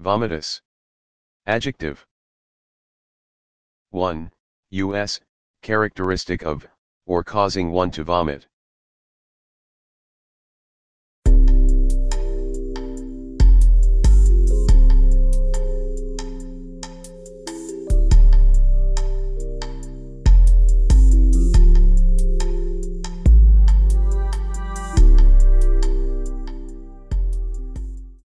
Vomitous. Adjective. 1. US, characteristic of, or causing one to vomit.